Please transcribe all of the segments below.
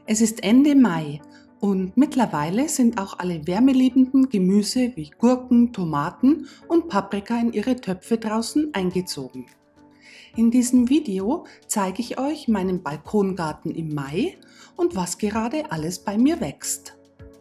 Es ist Ende Mai und mittlerweile sind auch alle wärmeliebenden Gemüse wie Gurken, Tomaten und Paprika in ihre Töpfe draußen eingezogen. In diesem Video zeige ich euch meinen Balkongarten im Mai und was gerade alles bei mir wächst.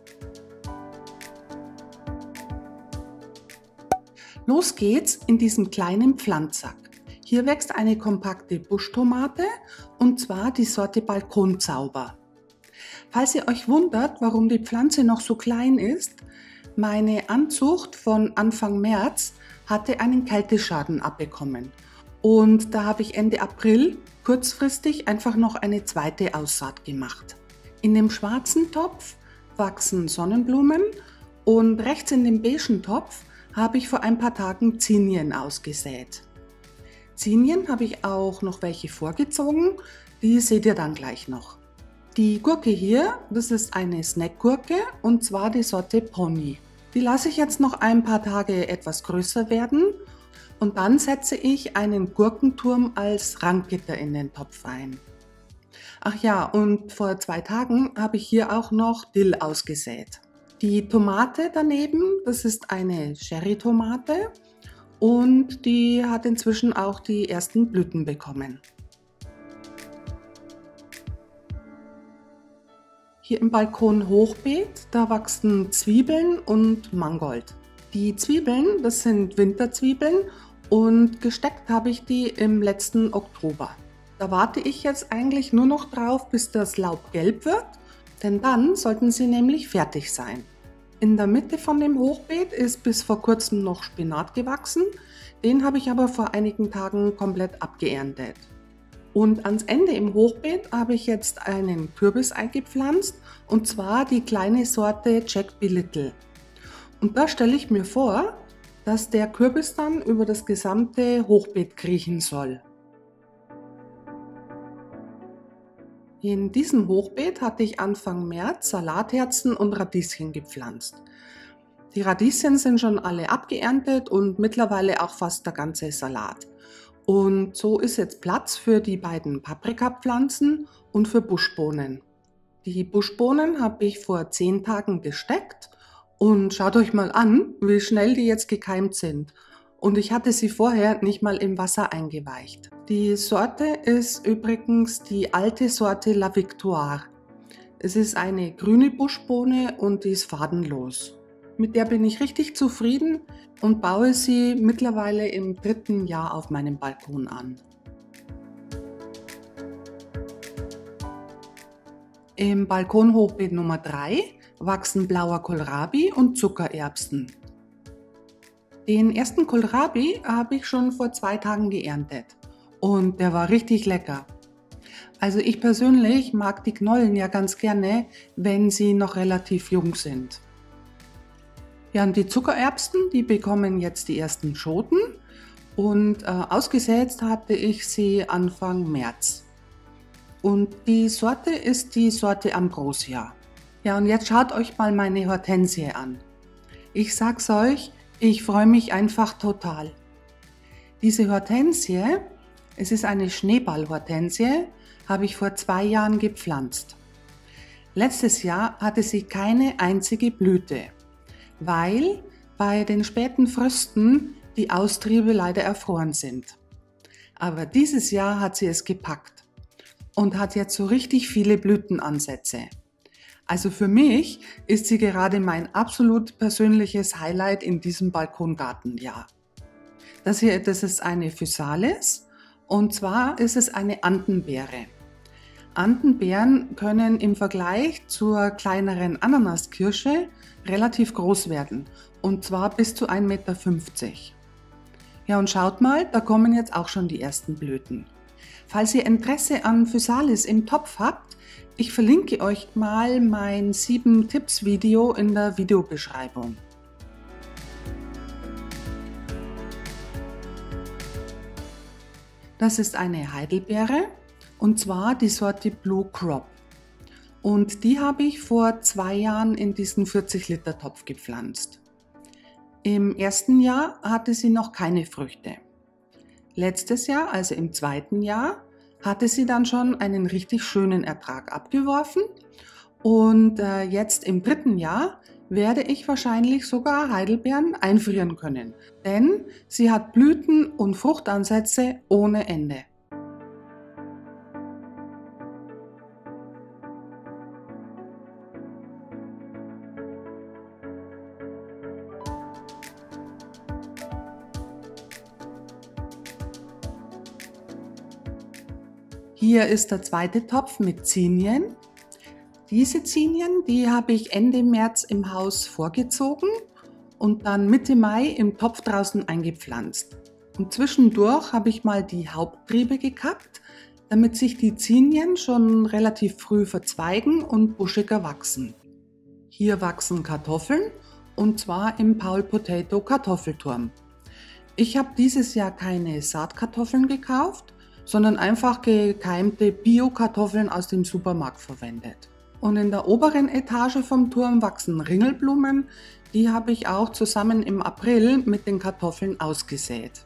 Los geht's in diesem kleinen Pflanzsack. Hier wächst eine kompakte Buschtomate und zwar die Sorte Balkonzauber. Falls ihr euch wundert, warum die Pflanze noch so klein ist, meine Anzucht von Anfang März hatte einen Kälteschaden abbekommen. Und da habe ich Ende April kurzfristig einfach noch eine zweite Aussaat gemacht. In dem schwarzen Topf wachsen Sonnenblumen und rechts in dem beigen Topf habe ich vor ein paar Tagen Zinien ausgesät. Zinien habe ich auch noch welche vorgezogen, die seht ihr dann gleich noch. Die Gurke hier, das ist eine Snackgurke und zwar die Sorte Pony. Die lasse ich jetzt noch ein paar Tage etwas größer werden und dann setze ich einen Gurkenturm als Ranggitter in den Topf ein. Ach ja, und vor 2 Tagen habe ich hier auch noch Dill ausgesät. Die Tomate daneben, das ist eine Cherry-Tomate und die hat inzwischen auch die ersten Blüten bekommen. Hier im Balkon-Hochbeet, da wachsen Zwiebeln und Mangold. Die Zwiebeln, das sind Winterzwiebeln und gesteckt habe ich die im letzten Oktober. Da warte ich jetzt eigentlich nur noch drauf, bis das Laub gelb wird, denn dann sollten sie nämlich fertig sein. In der Mitte von dem Hochbeet ist bis vor kurzem noch Spinat gewachsen, den habe ich aber vor einigen Tagen komplett abgeerntet. Und ans Ende im Hochbeet habe ich jetzt einen Kürbis eingepflanzt und zwar die kleine Sorte Jack Be Little. Und da stelle ich mir vor, dass der Kürbis dann über das gesamte Hochbeet kriechen soll. In diesem Hochbeet hatte ich Anfang März Salatherzen und Radieschen gepflanzt. Die Radieschen sind schon alle abgeerntet und mittlerweile auch fast der ganze Salat. Und so ist jetzt Platz für die beiden Paprikapflanzen und für Buschbohnen. Die Buschbohnen habe ich vor 10 Tagen gesteckt und schaut euch mal an, wie schnell die jetzt gekeimt sind. Und ich hatte sie vorher nicht mal im Wasser eingeweicht. Die Sorte ist übrigens die alte Sorte La Victoire. Es ist eine grüne Buschbohne und die ist fadenlos. Mit der bin ich richtig zufrieden und baue sie mittlerweile im 3. Jahr auf meinem Balkon an. Im Balkonhochbeet Nummer 3 wachsen blauer Kohlrabi und Zuckererbsen. Den ersten Kohlrabi habe ich schon vor 2 Tagen geerntet und der war richtig lecker. Also ich persönlich mag die Knollen ja ganz gerne, wenn sie noch relativ jung sind. Ja, und die Zuckererbsen, die bekommen jetzt die ersten Schoten und ausgesät hatte ich sie Anfang März. Und die Sorte ist die Sorte Ambrosia. Ja, und jetzt schaut euch mal meine Hortensie an. Ich sag's euch, ich freue mich einfach total. Diese Hortensie, es ist eine Schneeballhortensie, habe ich vor 2 Jahren gepflanzt. Letztes Jahr hatte sie keine einzige Blüte, weil bei den späten Frösten die Austriebe leider erfroren sind. Aber dieses Jahr hat sie es gepackt und hat jetzt so richtig viele Blütenansätze. Also für mich ist sie gerade mein absolut persönliches Highlight in diesem Balkongartenjahr. Das hier, das ist eine Physalis und zwar ist es eine Andenbeere. Andenbeeren können im Vergleich zur kleineren Ananaskirsche relativ groß werden und zwar bis zu 1,50 Meter. Ja, und schaut mal, da kommen jetzt auch schon die ersten Blüten. Falls ihr Interesse an Physalis im Topf habt, ich verlinke euch mal mein 7-Tipps-Video in der Videobeschreibung. Das ist eine Heidelbeere und zwar die Sorte Blue Crop. Und die habe ich vor 2 Jahren in diesen 40-Liter-Topf gepflanzt. Im ersten Jahr hatte sie noch keine Früchte. Letztes Jahr, also im 2. Jahr, hatte sie dann schon einen richtig schönen Ertrag abgeworfen und jetzt im 3. Jahr werde ich wahrscheinlich sogar Heidelbeeren einfrieren können, denn sie hat Blüten und Fruchtansätze ohne Ende. Hier ist der zweite Topf mit Zinien. Diese Zinien, die habe ich Ende März im Haus vorgezogen und dann Mitte Mai im Topf draußen eingepflanzt. Und zwischendurch habe ich mal die Haupttriebe gekappt, damit sich die Zinien schon relativ früh verzweigen und buschiger wachsen. Hier wachsen Kartoffeln und zwar im Paul Potato Kartoffelturm. Ich habe dieses Jahr keine Saatkartoffeln gekauft, sondern einfach gekeimte Bio-Kartoffeln aus dem Supermarkt verwendet. Und in der oberen Etage vom Turm wachsen Ringelblumen, die habe ich auch zusammen im April mit den Kartoffeln ausgesät.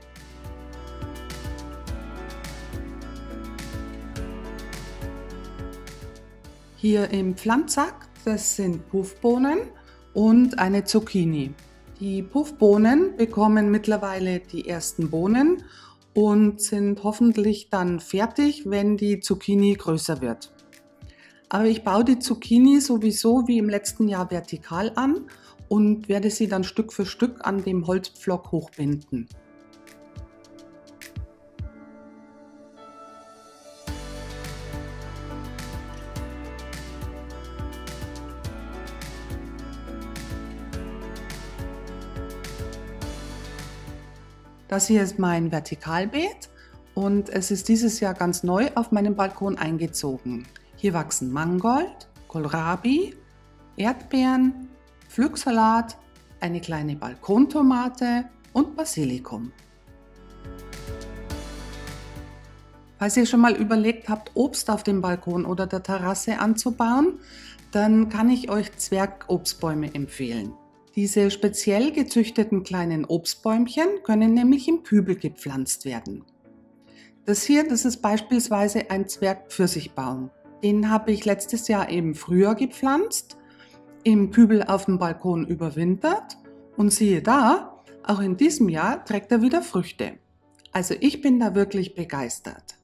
Hier im Pflanzsack, das sind Puffbohnen und eine Zucchini. Die Puffbohnen bekommen mittlerweile die ersten Bohnen und sind hoffentlich dann fertig, wenn die Zucchini größer wird. Aber ich baue die Zucchini sowieso wie im letzten Jahr vertikal an und werde sie dann Stück für Stück an dem Holzpflock hochbinden. Das hier ist mein Vertikalbeet und es ist dieses Jahr ganz neu auf meinem Balkon eingezogen. Hier wachsen Mangold, Kohlrabi, Erdbeeren, Pflücksalat, eine kleine Balkontomate und Basilikum. Falls ihr schon mal überlegt habt, Obst auf dem Balkon oder der Terrasse anzubauen, dann kann ich euch Zwergobstbäume empfehlen. Diese speziell gezüchteten kleinen Obstbäumchen können nämlich im Kübel gepflanzt werden. Das hier, das ist beispielsweise ein Zwergpfirsichbaum. Den habe ich letztes Jahr im Frühjahr gepflanzt, im Kübel auf dem Balkon überwintert und siehe da, auch in diesem Jahr trägt er wieder Früchte. Also ich bin da wirklich begeistert.